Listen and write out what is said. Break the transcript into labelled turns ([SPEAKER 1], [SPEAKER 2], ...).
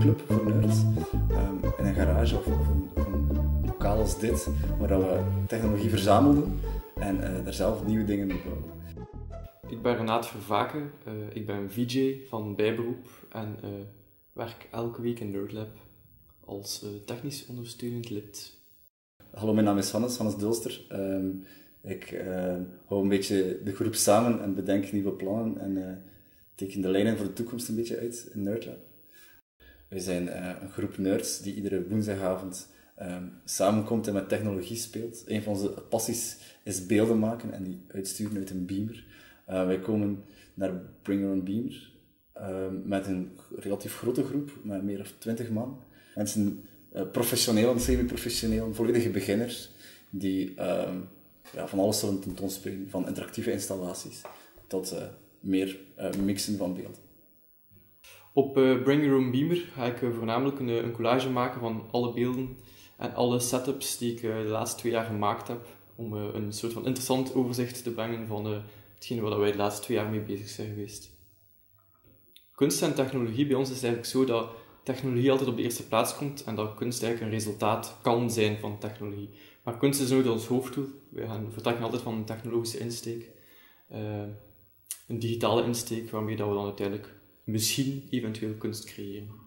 [SPEAKER 1] club voor nerds. In een garage of een lokaal als dit, waar we technologie verzamelden en daar zelf nieuwe dingen mee bouwden.
[SPEAKER 2] Ik ben Renaat Vervaken, ik ben VJ van bijberoep en werk elke week in NerdLab als technisch ondersteunend lid.
[SPEAKER 1] Hallo, mijn naam is Hannes Dulster. Ik hou een beetje de groep samen en bedenk nieuwe plannen en teken de lijnen voor de toekomst een beetje uit in NerdLab. We zijn een groep nerds die iedere woensdagavond samenkomt en met technologie speelt. Een van onze passies is beelden maken en die uitsturen uit een beamer. Wij komen naar Bring Your Own Beamer met een relatief grote groep, met meer dan 20 man. Mensen, professioneel en semi-professioneel, volledige beginners, die van alles zullen tentoonspelen, van interactieve installaties tot meer mixen van beelden.
[SPEAKER 2] Op Bring Your Own Beamer ga ik voornamelijk een collage maken van alle beelden en alle setups die ik de laatste 2 jaar gemaakt heb, om een soort van interessant overzicht te brengen van hetgeen waar wij de laatste 2 jaar mee bezig zijn geweest. Kunst en technologie bij ons is eigenlijk zo dat technologie altijd op de eerste plaats komt en dat kunst eigenlijk een resultaat kan zijn van technologie. Maar kunst is nooit ons hoofddoel. We vertrekken altijd van een technologische insteek, een digitale insteek, waarmee dat we dan uiteindelijk misschien eventueel kunst creëren.